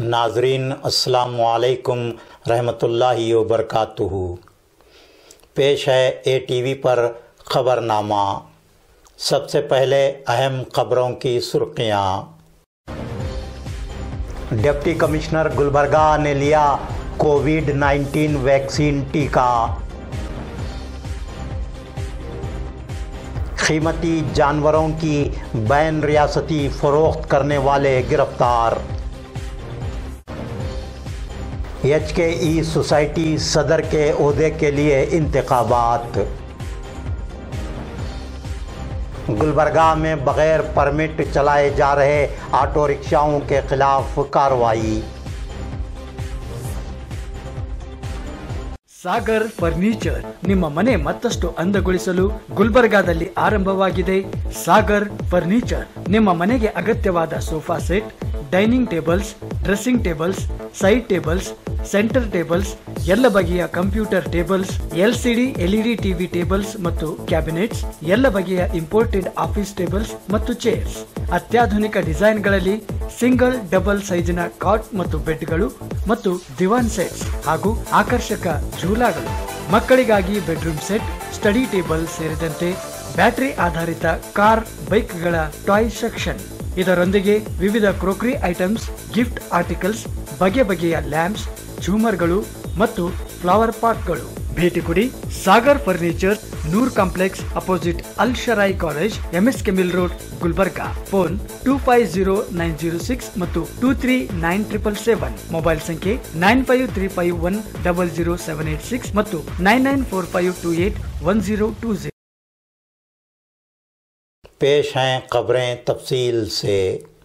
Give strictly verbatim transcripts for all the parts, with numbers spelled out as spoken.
नाजरीन अस्सलामु अलैकुम रहमतुल्लाहि व बरकातुहू। पेश है ए टी वी पर खबरनामा। सबसे पहले अहम खबरों की सुर्खियाँ। डिप्टी कमिश्नर गुलबर्गा ने लिया कोविड नाइन्टीन वैक्सीन टीका। कीमती जानवरों की बैन रियासती फरोख्त करने वाले गिरफ्तार। एच के ई सोसाइटी सदर के ओहदे के लिए इंतखाबात। गुलबर्गा में बगैर परमिट चलाए जा रहे ऑटो रिक्शाओं के खिलाफ कार्रवाई। ಸಾಗರ್ ಫರ್ನಿಚರ್ ನಿಮ್ಮ ಮನೆ ಮತ್ತಷ್ಟು ಅಂದಗೊಳಿಸಲು ಗುಲ್ಬರ್ಗಾದಲ್ಲಿ ಆರಂಭವಾಗಿದೆ. ಸಾಗರ್ ಫರ್ನಿಚರ್ ನಿಮ್ಮ ಮನೆಗೆ ಅಗತ್ಯವಾದ sofa set, dining tables, dressing tables, side tables, centre tables, ಎಲ್ಲ ಬಗೆಯ computer tables, LCD LED TV tables ಮತ್ತು ಕ್ಯಾಬಿನೆಟ್ಸ್, ಎಲ್ಲ ಬಗೆಯ ಇಂಪೋರ್ಟೆಡ್ ಆಫೀಸ್ ಟೇಬಲ್ಸ್ ಮತ್ತು ಚೇರ್ಸ್, ಅತ್ಯಾಧುನಿಕ ಡಿಸೈನ್ಗಳಲ್ಲಿ ಸಿಂಗಲ್ ಡಬಲ್ ಸೈಜಿನ ಕಾಟ್ ಮತ್ತು ಬೆಡ್ಗಳು ಮತ್ತು ದಿವಾನ್ ಸೆಟ್ಸ್ ಹಾಗೂ ಆಕರ್ಷಕ ಝೂಲಾಗಳು, ಮಕ್ಕಳಿಗಾಗಿ ಬೆಡ್ರೂಮ್ ಸೆಟ್, ಸ್ಟಡಿ ಟೇಬಲ್ ಸೇರಿದಂತೆ ಬ್ಯಾಟರಿ ಆಧಾರಿತ ಕಾರ್ ಬೈಕ್ಗಳ ಟಾಯ್ ಸೆಕ್ಷನ್. ಇದರೊಂದಿಗೆ ವಿವಿಧ ಕ್ರೋಕರಿ ಐಟಮ್ಸ್, ಗಿಫ್ಟ್ ಆರ್ಟಿಕಲ್ಸ್, ಬಗೆ ಬಗೆಯ ಲ್ಯಾಂಪ್ಸ್, ಝೂಮರ್ಗಳು ಮತ್ತು ಫ್ಲವರ್ ಪಾಟ್ಗಳು. ಭೇಟಿ ಕೊಡಿ Sagar furniture, Noor complex opposite Al Sharai college, MS Kemil road, Gulbarga. Phone two five zero nine zero six ಮತ್ತು two three nine triple seven. Mobile ಸಂಖ್ಯೆ nine five three five one double zero seven eight six ಮತ್ತು nine nine four five two eight one zero two zero. पेश हैं खबरें तफसील से।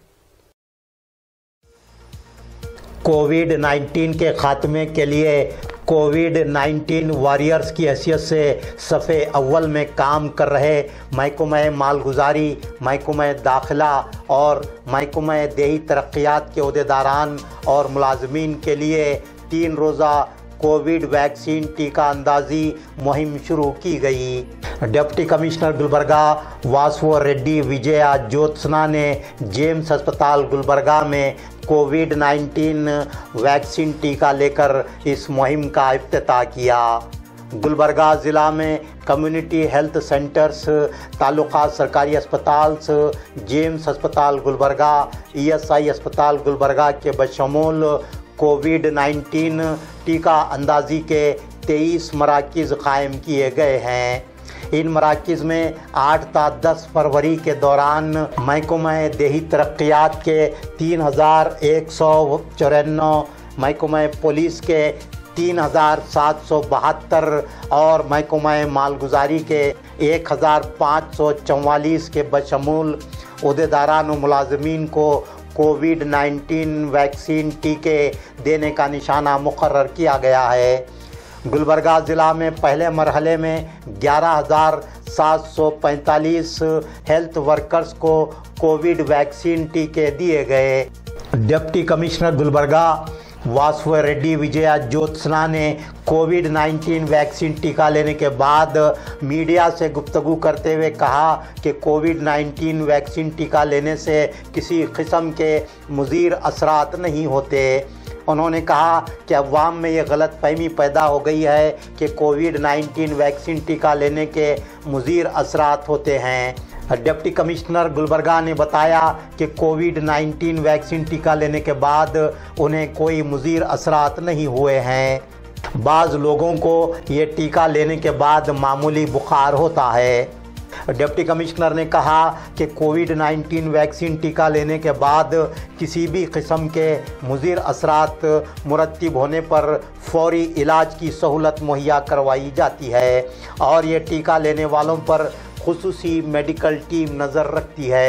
Covid nineteen के खात्मे के लिए कोविड नाइन्टीन वॉरियर्स की हैसियत से सफ़े अव्वल में काम कर रहे महकमा मालगुजारी, महकमा दाखिला और महकमा देही तरक्यात के अहदेदारान और मुलाजमीन के लिए तीन रोज़ा कोविड वैक्सीन टीका अंदाजी मुहिम शुरू की गई। डिप्टी कमिश्नर गुलबर्गा वासव रेड्डी विजया ज्योत्सना ने जेम्स अस्पताल गुलबर्गा में कोविड नाइन्टीन वैक्सीन टीका लेकर इस मुहिम का इफ्तिताह किया। गुलबर्गा ज़िला में कम्युनिटी हेल्थ सेंटर्स, ताल्लुका सरकारी अस्पताल्स, जेम्स अस्पताल गुलबर्गा, ई एस आई अस्पताल गुलबर्गा के बशमूल कोविड नाइन्टीन टीका अंदाजी के तेईस मराकिज़ कायम किए गए हैं। इन मराकिज़ में आठ ता दस फरवरी के दौरान महकमा देही तरक्यात के तीन हज़ार एक सौ चौरानवे, महकमा पुलिस के तीन हज़ार सात सौ बहत्तर और महकमा मालगुजारी के एक हज़ार पाँच सौ चौवालीस के बशमूल अहदेदारान व मुलाजमीन को कोविड नाइन्टीन वैक्सीन टीके देने का निशाना मुकर्रर किया गया है। गुलबर्गा ज़िला में पहले मरहले में ग्यारह हज़ार सात सौ पैंतालीस हेल्थ वर्कर्स को कोविड वैक्सीन टीके दिए गए। डिप्टी कमिश्नर गुलबर्गा वासव रेड्डी विजया ज्योत्सना ने कोविड नाइन्टीन वैक्सीन टीका लेने के बाद मीडिया से गुफ्तगू करते हुए कहा कि कोविड नाइन्टीन वैक्सीन टीका लेने से किसी किस्म के मुज़ीर असरात नहीं होते। उन्होंने कहा कि अवाम में ये गलत फहमी पैदा हो गई है कि कोविड नाइन्टीन वैक्सीन टीका लेने के मुज़ीर असरात होते हैं। डिप्टी कमिश्नर गुलबर्गा ने बताया कि कोविड नाइन्टीन वैक्सीन टीका लेने के बाद उन्हें कोई मुज़ीर असरात नहीं हुए हैं। बाज़ लोगों को ये टीका लेने के बाद मामूली बुखार होता है। डिप्टी कमिश्नर ने कहा कि कोविड नाइन्टीन वैक्सीन टीका लेने के बाद किसी भी किस्म के मुज़ीर असरात मुरतब होने पर फौरी इलाज की सहूलत मुहैया करवाई जाती है और ये टीका लेने वालों पर ಖುಸೂಸಿ ಮೆಡಿಕಲ್ ಟೀಮ್ ನಜರ್ ರಕ್ತಿ ಹೈ।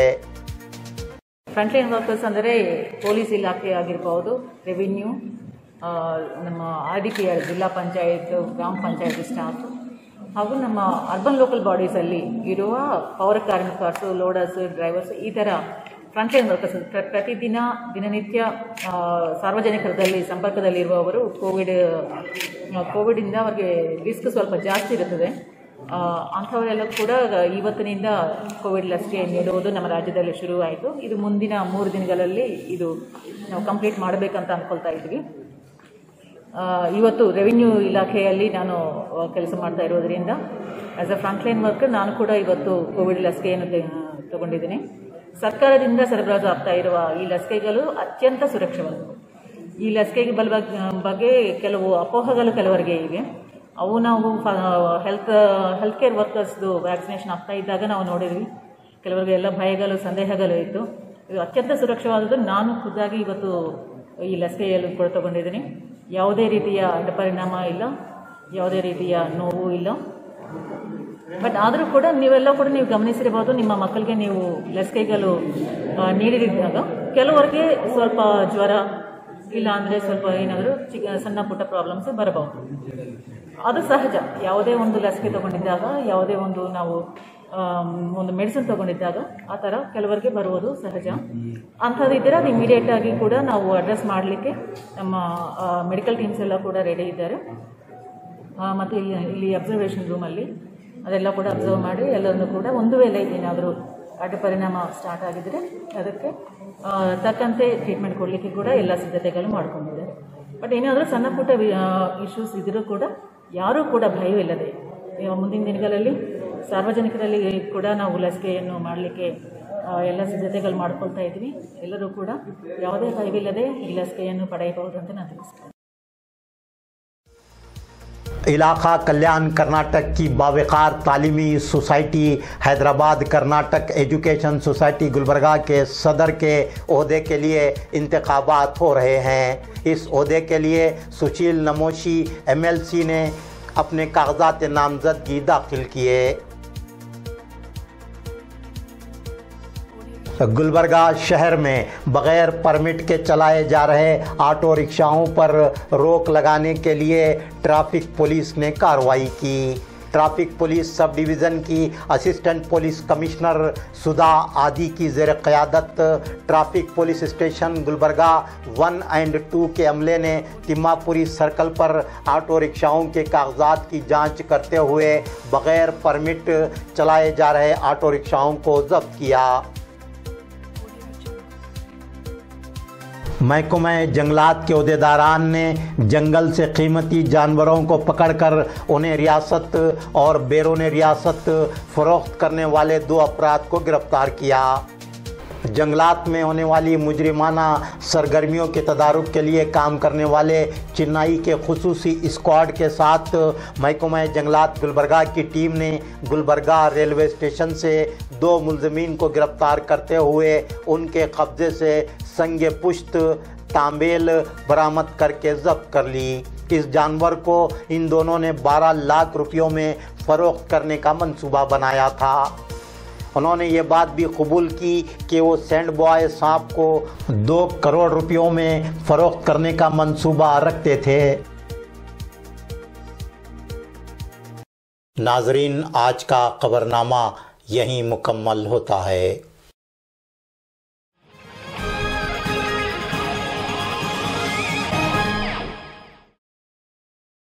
ಫ್ರಂಟ್ ಲೈನ್ ವರ್ಕರ್ಸ್ ಅಂದರೆ ಪೊಲೀಸ್ ಇಲಾಖೆ ಆಗಿರಬಹುದು, ರೆವಿನ್ಯೂ, ನಮ್ಮ ಆರ್ ಡಿ ಪಿ ಆರ್, ಜಿಲ್ಲಾ ಪಂಚಾಯತ್, ಗ್ರಾಮ ಪಂಚಾಯತ್ ಸ್ಟಾಫ್ ಹಾಗೂ ನಮ್ಮ ಅರ್ಬನ್ ಲೋಕಲ್ ಬಾಡೀಸಲ್ಲಿ ಇರುವ ಪೌರ ಕಾರ್ಮಿಕರ್ಸು, ಲೋಡರ್ಸ್, ಡ್ರೈವರ್ಸ್, ಈ ಥರ ಫ್ರಂಟ್ ಲೈನ್ ವರ್ಕರ್ಸ್ ಪ್ರತಿದಿನ ದಿನನಿತ್ಯ ಸಾರ್ವಜನಿಕರಲ್ಲಿ ಸಂಪರ್ಕದಲ್ಲಿರುವವರು ಕೋವಿಡ್ ಕೋವಿಡಿಂದ ಅವರಿಗೆ ರಿಸ್ಕ್ ಸ್ವಲ್ಪ ಜಾಸ್ತಿ ಇರುತ್ತದೆ. ಅಂಥವರೆಲ್ಲ ಕೂಡ ಇವತ್ತಿನಿಂದ ಕೋವಿಡ್ ಲಸಿಕೆ ನೀಡುವುದು ನಮ್ಮ ರಾಜ್ಯದಲ್ಲಿ ಶುರುವಾಯಿತು. ಇದು ಮುಂದಿನ ಮೂರು ದಿನಗಳಲ್ಲಿ ಇದು ನಾವು ಕಂಪ್ಲೀಟ್ ಮಾಡಬೇಕಂತ ಅಂದ್ಕೊಳ್ತಾ ಇದ್ವಿ. ಇವತ್ತು ರೆವಿನ್ಯೂ ಇಲಾಖೆಯಲ್ಲಿ ನಾನು ಕೆಲಸ ಮಾಡ್ತಾ ಇರೋದರಿಂದ ಆ್ಯಸ್ ಅ ಫ್ರಂಟ್ಲೈನ್ ವರ್ಕರ್ ನಾನು ಕೂಡ ಇವತ್ತು ಕೋವಿಡ್ ಲಸಿಕೆಯನ್ನು ತಗೊಂಡಿದ್ದೀನಿ. ಸರ್ಕಾರದಿಂದ ಸರಬರಾಜು ಆಗ್ತಾ ಇರುವ ಈ ಲಸಿಕೆಗಳು ಅತ್ಯಂತ ಸುರಕ್ಷಿತವಾದವು. ಈ ಲಸಿಕೆಗೆ ಬಲ ಬಗ್ಗೆ ಕೆಲವು ಅಪೋಹಗಳು ಕೆಲವರಿಗೆ ಇವೆ. ಅವು ನಾವು ಹೆಲ್ತ್ ಹೆಲ್ತ್ ಕೇರ್ ವರ್ಕರ್ಸ್ದು ವ್ಯಾಕ್ಸಿನೇಷನ್ ಆಗ್ತಾ ಇದ್ದಾಗ ನಾವು ನೋಡಿದ್ವಿ. ಕೆಲವರಿಗೆ ಎಲ್ಲ ಭಯಗಳು ಸಂದೇಹಗಳು ಇತ್ತು. ಇದು ಅತ್ಯಂತ ಸುರಕ್ಷಿತವಾದದ್ದು. ನಾನು ಖುದ್ದಾಗಿ ಇವತ್ತು ಈ ಲಸಿಕೆಯನ್ನು ಕೂಡ ತಗೊಂಡಿದ್ದೀನಿ. ಯಾವುದೇ ರೀತಿಯ ಅಡ್ಡಪರಿಣಾಮ ಇಲ್ಲ, ಯಾವುದೇ ರೀತಿಯ ನೋವು ಇಲ್ಲ. ಬಟ್ ಆದರೂ ಕೂಡ ನೀವೆಲ್ಲ ಕೂಡ ನೀವು ಗಮನಿಸಿರಬಹುದು, ನಿಮ್ಮ ಮಕ್ಕಳಿಗೆ ನೀವು ಲಸಿಕೆಗಳು ನೀಡಿದಾಗ ಕೆಲವರಿಗೆ ಸ್ವಲ್ಪ ಜ್ವರ ಇಲ್ಲ ಅಂದರೆ ಸ್ವಲ್ಪ ಏನಾದರೂ ಚಿಕ್ಕ ಸಣ್ಣ ಪುಟ್ಟ ಪ್ರಾಬ್ಲಮ್ಸ್ ಬರಬಹುದು. ಅದು ಸಹಜ. ಯಾವುದೇ ಒಂದು ಲಸಿಕೆ ತಗೊಂಡಿದ್ದಾಗ, ಯಾವುದೇ ಒಂದು ನಾವು ಒಂದು ಮೆಡಿಸಿನ್ ತಗೊಂಡಿದ್ದಾಗ ಆ ಥರ ಕೆಲವರಿಗೆ ಬರುವುದು ಸಹಜ. ಅಂಥದ್ದು ಇದ್ದರೆ ಅದು ಇಮಿಡಿಯೇಟಾಗಿ ಕೂಡ ನಾವು ಅಡ್ರೆಸ್ ಮಾಡಲಿಕ್ಕೆ ನಮ್ಮ ಮೆಡಿಕಲ್ ಟೀಮ್ಸ್ ಎಲ್ಲ ಕೂಡ ರೆಡಿ ಇದ್ದಾರೆ. ಮತ್ತು ಇಲ್ಲಿ ಇಲ್ಲಿ ಅಬ್ಸರ್ವೇಷನ್ ರೂಮಲ್ಲಿ ಅದೆಲ್ಲ ಕೂಡ ಅಬ್ಸರ್ವ್ ಮಾಡಿ ಎಲ್ಲರನ್ನೂ ಕೂಡ ಒಂದು ವೇಳೆ ಏನಾದರೂ ಅಡ್ಡ ಪರಿಣಾಮ ಸ್ಟಾರ್ಟ್ ಆಗಿದ್ದರೆ ಅದಕ್ಕೆ ತಕ್ಕಂತೆ ಟ್ರೀಟ್ಮೆಂಟ್ ಕೊಡಲಿಕ್ಕೆ ಕೂಡ ಎಲ್ಲ ಸಿದ್ಧತೆಗಳು ಮಾಡ್ಕೊಂಡಿದ್ದಾರೆ. ಬಟ್ ಏನಾದರೂ ಸಣ್ಣ ಪುಟ್ಟ ಇಶ್ಯೂಸ್ ಇದ್ದರೂ ಕೂಡ ಯಾರೂ ಕೂಡ ಭಯವಿಲ್ಲದೆ ಮುಂದಿನ ದಿನಗಳಲ್ಲಿ ಸಾರ್ವಜನಿಕರಲ್ಲಿ ಕೂಡ ನಾವು ಲಸಿಕೆಯನ್ನು ಮಾಡಲಿಕ್ಕೆ ಎಲ್ಲ ಸಿದ್ಧತೆಗಳು ಮಾಡ್ಕೊಳ್ತಾ ಇದ್ವಿ. ಎಲ್ಲರೂ ಕೂಡ ಯಾವುದೇ ಭಯವಿಲ್ಲದೆ ಈ ಲಸಿಕೆಯನ್ನು ಪಡೆಯಬಹುದು ಅಂತ ನಾನು ತಿಳಿಸ್ತೀನಿ. इलाका कल्याण कर्नाटक की बावकार तालीमी society Hyderabad Karnataka education society Gulbarga के सदर के ओहदे के लिए इंतखाबात हो रहे हैं। इस ओहदे के लिए सुशील नमोशी एमएलसी ने अपने कागजात नामजदगी दाखिल किए। गुलबर्गा शहर में बग़ैर परमिट के चलाए जा रहे ऑटो रिक्शाओं पर रोक लगाने के लिए ट्रैफिक पुलिस ने कार्रवाई की। ट्रैफिक पुलिस सब डिवीज़न की असिस्टेंट पुलिस कमिश्नर सुधा आदि की ज़ेर क़यादत traffic police station Gulbarga one and two के अमले ने तिम्मापुरी सर्कल पर ऑटो रिक्शाओं के कागजात की जांच करते हुए बग़ैर परमिट चलाए जा रहे ऑटो रिक्शाओं को ज़ब्त किया। महकमा जंगलात के अहदेदारान ने जंगल से कीमती जानवरों को पकड़कर उन्हें रियासत और बैरून रियासत फ़रोख्त करने वाले दो अपराध को गिरफ्तार किया। जंगलात में होने वाली मुजरिमाना सरगर्मियों के तदारुक के लिए काम करने वाले चेन्नई के खुसूसी स्क्वाड के साथ महकमा जंगलात गुलबर्गा की टीम ने गुलबर्गा रेलवे स्टेशन से दो मुलजमीन को गिरफ्तार करते हुए उनके कब्ज़े से संगे पुश्त तांबेल बरामद करके ज़ब्त कर ली। इस जानवर को इन दोनों ने बारह लाख रुपयों में फ़रोख्त करने का मंसूबा बनाया था। उन्होंने ये बात भी कबूल की कि वो सैंड बॉय सांप को दो करोड़ रुपयों में फ़रोख्त करने का मंसूबा रखते थे। नाजरीन, आज का खबरनामा यहीं मुकम्मल होता है।